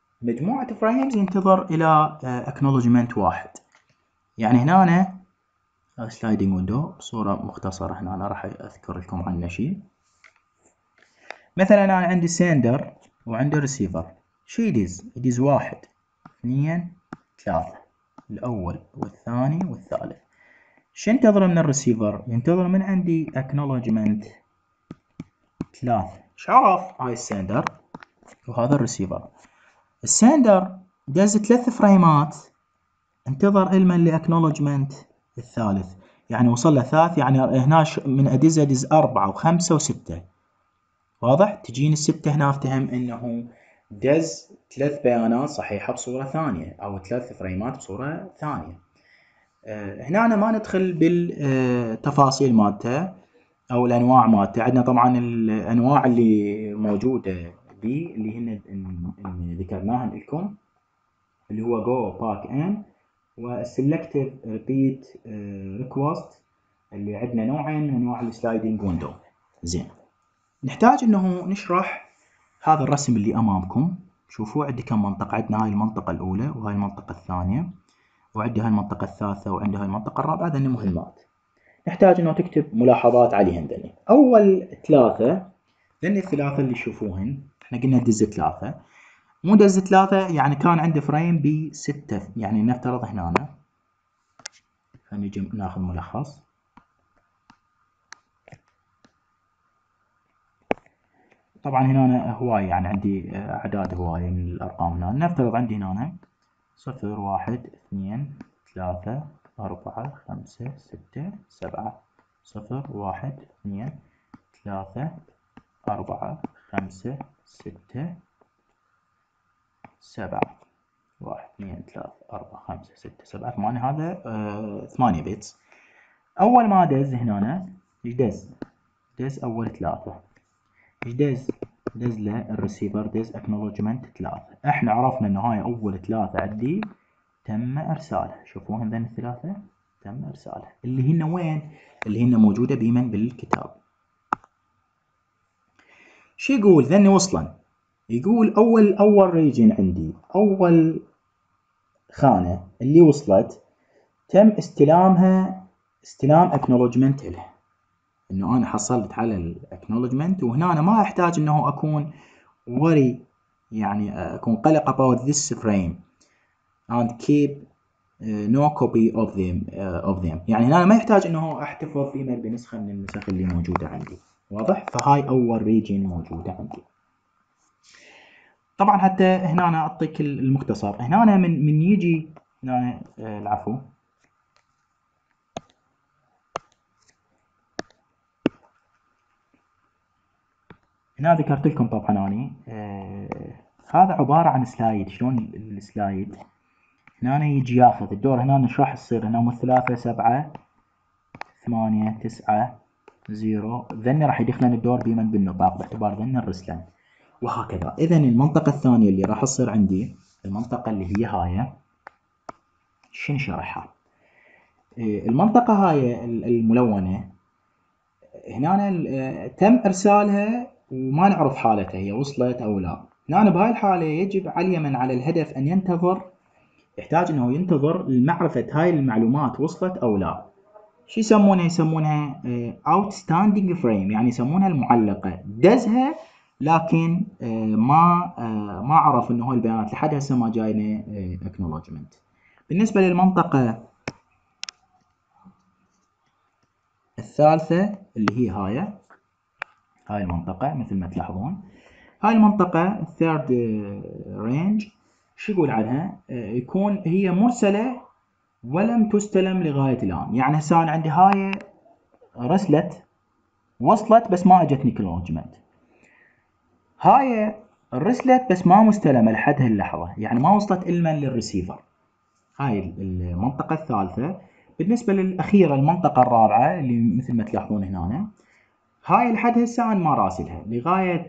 ينتظر إلى acknowledgement واحد. يعني هنا سلايدنج ويندو بصورة مختصرة، هنا أنا راح أذكر لكم عنه شيء. مثلا أنا عندي سندر وعندي ريسيفر، شو يدز 1 2 3، الأول والثاني والثالث. شو ينتظر من الريسيفر؟ ينتظر من عندي acknowledgement 3. شعرف هاي السندر وهذا الريسيفر. السندر دز 3 فريمات، انتظر المن لاكنولجمنت الثالث، يعني وصل له 3. يعني هنا من ادز 4 و5 و6. واضح؟ تجيني الستة هنا افتهم انه دز 3 بيانات صحيحة بصورة ثانية او 3 فريمات بصورة ثانية. هنا أنا ما ندخل بالتفاصيل مالته او الانواع مالته. عندنا طبعا الانواع اللي موجودة بي اللي هن ذكرناها لكم، اللي هو جو باك ان والسلكتيف ريبيت ريكوست، اللي عندنا نوعين من انواع السلايدنج ويندو. زين، نحتاج انه نشرح هذا الرسم اللي امامكم. شوفوا عندي كم منطقة. عندنا هاي المنطقة الاولى وهاي المنطقة الثانية وعندي هاي المنطقة الثالثة وعندي هاي المنطقة الرابعة. ذني مهمات نحتاج انه تكتب ملاحظات عليهن. ذني اول 3، ذني الثلاثة اللي تشوفوهن. احنا قلنا دز 3، مو دز 3 يعني كان عندي فريم ب6. يعني نفترض هنا نجي ناخذ ملخص. طبعا هنا هواية، يعني عندي أعداد هواية من الأرقام. هنا نفترض عندي هنا 0 1 2 3 4 5 6 7. 0 1 2 3 4 5 6 7. 1 2 3 4 5 6 7 8. هذا 8 بيتس. أول ما دز هنا ايش دز أول 3. ايش دز له الريسيفر؟ دز اكنولجمنت 3. احنا عرفنا انه هاي اول 3 عندي تم ارسالها. شوفوا هذين الثلاثة تم ارسالها، اللي هن وين؟ اللي هن موجودة بيمن بالكتاب. شو يقول؟ ذني وصلا. يقول اول ريجن عندي، اول خانة اللي وصلت تم استلام اكنولجمنت لها، انه انا حصلت على الاكنولجمنت. وهنا أنا ما احتاج انه اكون worry، يعني اكون قلق about this frame and keep no copy of them. يعني هنا ما يحتاج انه احتفظ فيما بنسخة من النسخ اللي موجودة عندي. واضح؟ فهاي اول ريجن موجودة عندي. طبعا حتى هنا أنا اعطيك المختصر. هنا أنا من يجي هنا العفو، هنا ذكرت لكم طبعا اني هذا عبارة عن سلايد. شلون السلايد؟ هنا يجي ياخذ الدور. هنا ايش راح يصير؟ هنا 3 7 8 9 0. ذني راح يدخلن الدور بيمن بالنطاق باعتبار ذني الرسلن، وهكذا. اذا المنطقة الثانية اللي راح تصير عندي، المنطقة اللي هي هاي، شنو شرحها؟ المنطقة هاي الملونة هنا تم ارسالها وما نعرف حالتها هي وصلت او لا. هنا بهاي الحالة يجب على اليمن على الهدف ان ينتظر، يحتاج انه ينتظر لمعرفة هاي المعلومات وصلت او لا. شو يسمونها؟ يسمونها outstanding frame، يعني يسمونها المعلقة. دزها لكن ما عرف انه هاي البيانات لحد هسه ما جاينا acknowledgement. بالنسبة للمنطقة الثالثة اللي هي هاي المنطقة، مثل ما تلاحظون هاي المنطقة الثيرد رينج، شو يقول عنها؟ يكون هي مرسلة ولم تستلم لغاية الآن. يعني هسه أنا عندي هاي وصلت بس ما اجتني acknowledgement. هاي رسلت بس ما مستلمة لحد هاللحظة، يعني ما وصلت إلمن للريسيفر. هاي المنطقة الثالثة. بالنسبة للأخيرة المنطقة الرابعة اللي مثل ما تلاحظون هنا، هاي لحد هسه أنا ما راسلها لغاية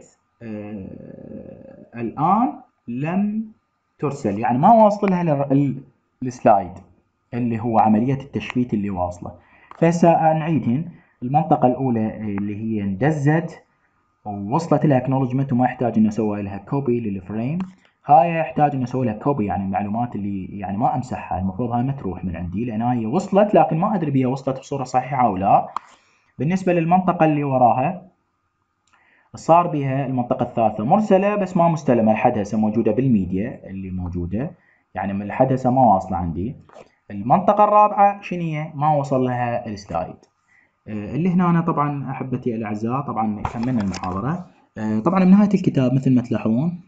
الآن لم ترسل، يعني ما واصل لها السلايد اللي هو عملية التشفيت اللي واصلة. فهسه نعيدهن. المنطقة الأولى اللي هي اندزت ووصلت لها اكنولجمنت وما يحتاج انه اسوي لها كوبي للفريم. هاي يحتاج انه اسوي لها كوبي، يعني المعلومات اللي يعني ما امسحها، المفروض هاي ما تروح من عندي لان هاي وصلت، لكن ما ادري بيها وصلت بصورة صحيحة او لا. بالنسبة للمنطقة اللي وراها صار بها المنطقة الثالثة مرسلة بس ما مستلمة لحد هسه، موجودة بالميديا اللي موجودة، يعني من لحد هسه ما واصلة عندي. المنطقة الرابعة شنية؟ ما وصل لها السلايد. اللي هنا أنا طبعا أحبتي الأعزاء طبعا كملنا المحاضرة. طبعا بنهاية الكتاب مثل ما تلاحظون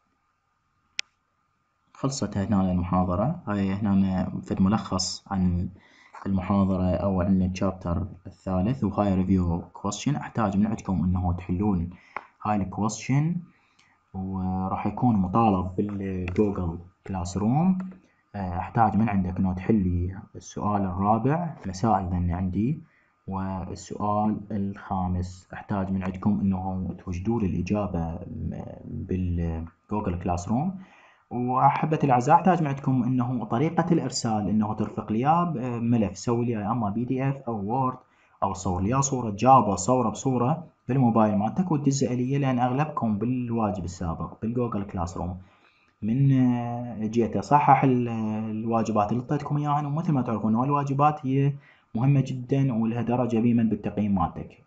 خلصت هنا المحاضرة. هاي هنا فد ملخص عن المحاضرة أو عن الشابتر الثالث، وهاي ريفيو كويستشن. أحتاج من عندكم إنه تحلون هاي الكويستشن، وراح يكون مطالب بالجوجل كلاس روم. أحتاج من عندك إنه تحلي السؤال الرابع، مسائل ذني عندي، والسؤال الخامس أحتاج من عندكم إنه توجدوا لي الإجابة بالجوجل كلاس روم. وأحبتي الأعزاء أحتاج من عندكم إنه طريقة الإرسال إنه ترفق لي إياه بملف، سوي لي أما PDF أو وورد، أو صور لي صورة جابة صورة بصورة بالموبايل مالتك وتدزها لي، لأن أغلبكم بالواجب السابق بالجوجل كلاس روم من جيت أصحح الواجبات اللي اعطيتكم إياها. ومثل ما تعرفون الواجبات هي مهمة جدا ولها درجة بيمن بالتقييم مالتك.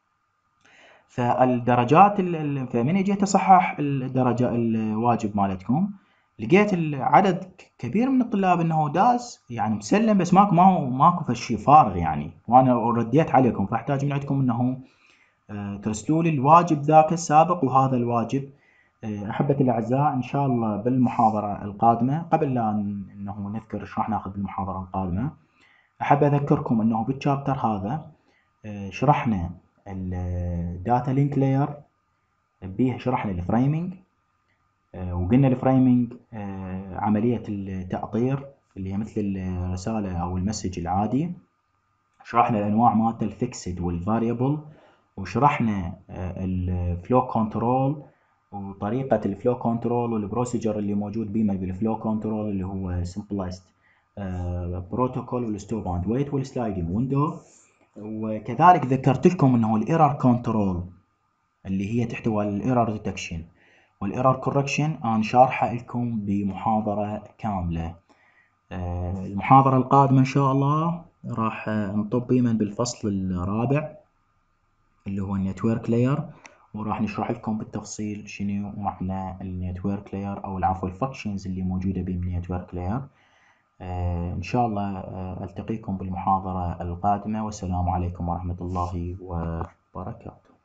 فالدرجات فمن جيت أصحح الدرجة الواجب مالتكم لقيت العدد كبير من الطلاب انه داز يعني مسلم، بس ماكو فشي فارغ يعني، وانا رديت عليكم. فاحتاج من عندكم انه ترسلوا لي الواجب ذاك السابق وهذا الواجب. احبتي الاعزاء ان شاء الله بالمحاضرة القادمة، قبل لا انه نذكر ايش راح ناخذ بالمحاضرة القادمة، احب اذكركم انه بالشابتر هذا شرحنا الداتا لينك لاير، بيه شرحنا الفريمينج، وقلنا الفريمينج عملية التأطير اللي هي مثل الرسالة أو المسج العادي. شرحنا الأنواع مالته الفيكسد والفاريبل، وشرحنا الفلو كنترول وطريقة الفلو كنترول والبروسيجر اللي موجود بيه بالفلو كنترول اللي هو simplest بروتوكول والستوب اند ويت والسلايدنج ويندو. وكذلك ذكرت لكم انه الايرور كنترول اللي هي تحتوي على الايرور ديتكشن والايرور كوركشن انا شارحه لكم بمحاضرة كاملة. المحاضرة القادمة ان شاء الله راح نطب يمن بالفصل الرابع اللي هو النتورك لاير، وراح نشرح لكم بالتفصيل شنو معنى النتورك لاير او العفو الفانكشنز اللي موجودة بالنتورك لاير. ان شاء الله التقيكم بالمحاضرة القادمة، والسلام عليكم ورحمة الله وبركاته.